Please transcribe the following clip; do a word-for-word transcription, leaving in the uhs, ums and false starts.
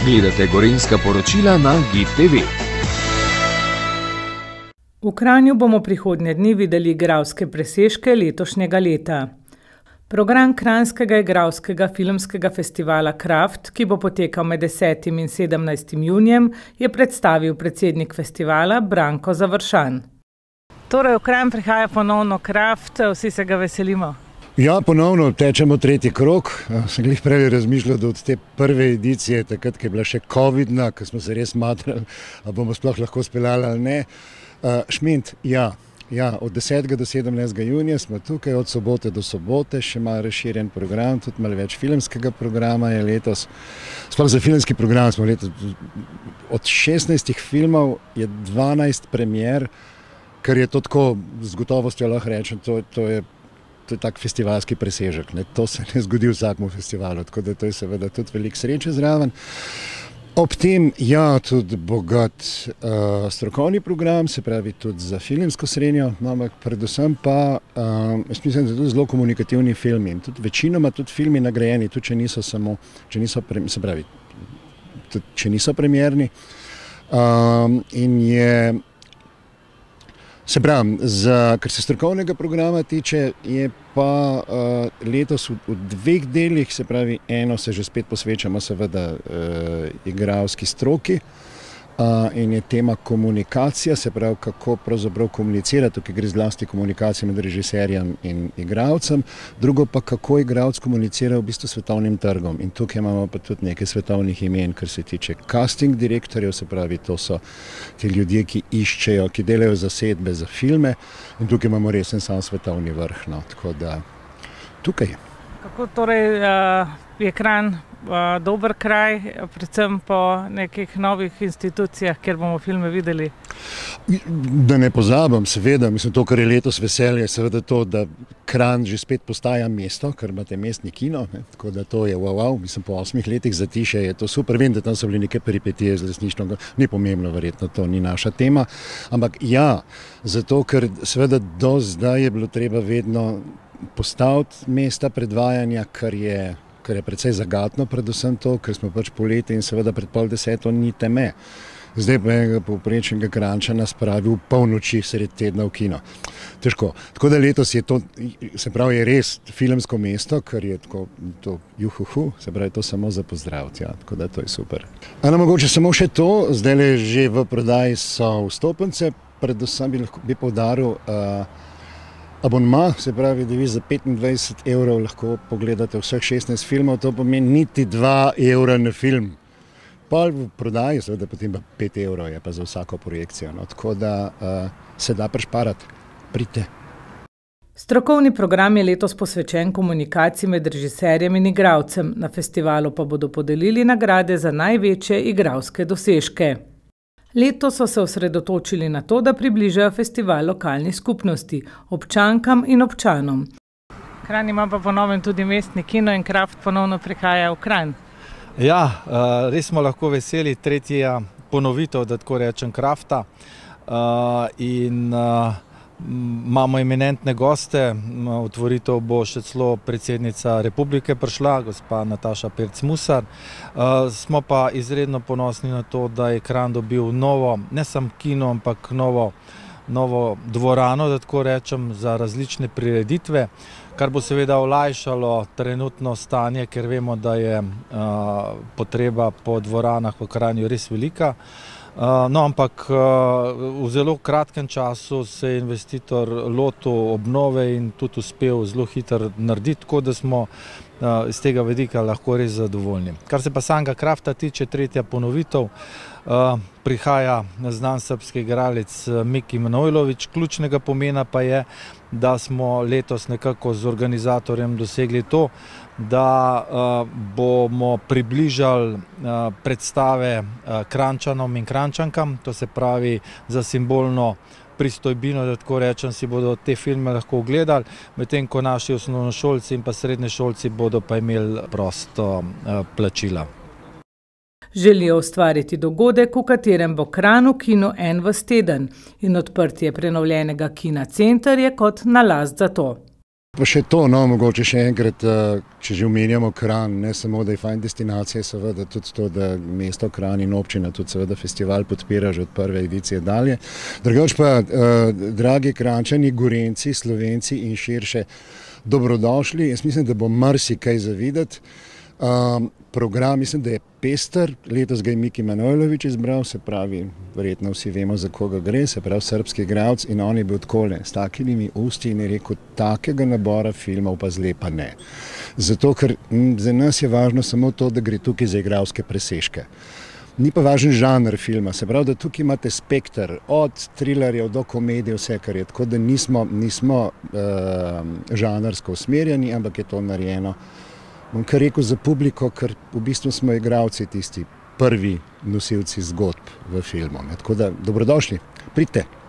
Gledate Gorenjska poročila na Gib T V. V Kranju bomo prihodnje dni videli igralske presežke letošnjega leta. Program Kranjskega igralskega filmskega festivala Kraft, ki bo potekal med desetim in sedemnajstim junijem, je predstavil predsednik festivala Branko Završan. Torej, v Kranj prihaja ponovno Kraft, vsi se ga veselimo. Ja, ponovno tečemo tretji krog. Sem glih prej razmišljal, da od te prve edicije, takrat, ki je bila še covidna, ko smo se res matrali, a bomo sploh lahko speljali ali ne. Šment, ja. Ja, od desetega do sedemnajstega junija smo tukaj, od sobote do sobote, še malo razširjen program, tudi malo več filmskega programa je letos. Sploh za filmski program smo letos, od šestnajstih filmov je dvanajst premier, kar je to tako z gotovostjo lahko rečem, to, to je, to je tak festivalski presežek, ne? To se ne zgodi vsakemu festivalu, tako da to je seveda tudi veliko sreče zraven. Ob tem, ja, tudi bogat uh, strokovni program, se pravi tudi za filmsko srednjo, ampak predvsem pa, uh, jaz mislim, da tudi zelo komunikativni filmi. In tudi večinoma tudi filmi nagrajeni, tudi če niso samo, če niso, pre, se pravi, tudi če niso premierni. Um, in je, se pravi, za, kar se strokovnega programa tiče, je pa uh, letos v, v dveh delih, se pravi, eno se že spet posvečamo seveda uh, igralski stroki uh, in je tema komunikacija, se pravi, kako pravzaprav komunicirati, tukaj gre zlasti komunikacija med režiserjem in igralcem, drugo pa kako igralec komunicira v bistvu svetovnim trgom. In tukaj imamo pa tudi nekaj svetovnih imen, kar se tiče casting direktorjev, se pravi, to so ti ljudje, ki iščejo, ki delajo zasedbe za filme, in tukaj imamo resen sam svetovni vrh, no, tako da tukaj. Kako torej uh, je Kranj uh, dober kraj, predvsem po nekih novih institucijah, kjer bomo filme videli? Da ne pozabim, seveda, mislim, to, kar je letos veselje, seveda to, da Kranj že spet postaja mesto, ker imate mestni kino, ne? Tako da to je wow, wow, mislim, po osmih letih zatiše je to super, vem, da tam so bili neke peripetije z resnično, ni pomembno, verjetno to ni naša tema, ampak ja, zato, ker seveda do zdaj je bilo treba vedno postaviti mesta predvajanja, kar je, kar je precej zagatno, predvsem to, ker smo pač poleti in seveda pred pol deseto ni teme. Zdaj pa enega povprečnega Kranjčana spravi v polnoči sred tedna v kino. Težko. Tako da letos je to, se pravi, je res filmsko mesto, kar je tako to juhuhu, se pravi, to samo za pozdraviti, ja, tako da to je super. Ano, mogoče samo še to, zdaj le že v prodaji so vstopnice, predvsem bi lahko bi poudaril uh, abonma, se pravi, da vi za petindvajset evrov lahko pogledate vseh šestnajst filmov, to pomeni niti dva evra na film. Pol v prodaji, seveda potem pa pet evrov je pa za vsako projekcijo, no, tako da uh, se da prešparati. Pridite. Strokovni program je letos posvečen komunikaciji med režiserjem in igralcem, na festivalu pa bodo podelili nagrade za največje igralske dosežke. Letos so se osredotočili na to, da približajo festival lokalni skupnosti, občankam in občanom. Kranj ima pa ponovno tudi mestni kino in Kraft ponovno prihaja v Kranj. Ja, res smo lahko veseli, tretja ponovitev, da tako rečem, Krafta. In imamo eminentne goste, otvoritev bo še celo predsednica republike prišla, gospa Nataša Pirc-Musar. Smo pa izredno ponosni na to, da je Kranj dobil novo, ne samo kino, ampak novo, novo dvorano, da tako rečem, za različne prireditve, kar bo seveda olajšalo trenutno stanje, ker vemo, da je potreba po dvoranah v Kranju res velika. No, ampak v zelo kratkem času se je investitor lotil obnove in tudi uspel zelo hitro narediti, tako da smo iz tega vidika lahko res zadovoljni. Kar se pa samega Krafta tiče, tretja ponovitev, prihaja znan srbski igralec Miki Manojlović. Ključnega pomena pa je, da smo letos nekako z organizatorjem dosegli to, da bomo približali predstave Kranjčanom in Kranjčankam, to se pravi za simbolno pristojbino, da tako rečem, si bodo te filme lahko ogledali, medtem ko naši osnovnošolci in pa srednješolci bodo pa imeli prosto plačila. Želijo ustvariti dogodek, v katerem bo Kranj v kinu en ves teden in odprtje prenovljenega Kina Center je kot nalast za to. Pa še to, no, mogoče še enkrat, če že omenjamo Kranj, ne samo, da je fajn destinacija, seveda tudi to, da mesto Kranj in občina tudi seveda festival podpira že od prve edicije dalje. Drugače pa, dragi Kranjčani, Gorenjci, Slovenci in širše, dobrodošli. Jaz mislim, da bo marsikaj za videti. Um, program, mislim, da je pester, letos ga je Miki Manojlović izbral, se pravi, verjetno vsi vemo, za koga gre, se pravi srbski igralec, in on je bil takole, s takimi usti in je rekel, takega nabora filmov pa zle pa ne. Zato, ker m, za nas je važno samo to, da gre tukaj za igralske presežke. Ni pa važen žanr filma, se pravi, da tukaj imate spekter, od trilerjev do komedije, vse kar je, tako da nismo, nismo uh, žanrsko usmerjeni, ampak je to narejeno, bom kar rekel, za publiko, ker v bistvu smo igralci tisti prvi nosilci zgodb v filmu. Tako da dobrodošli, pridite.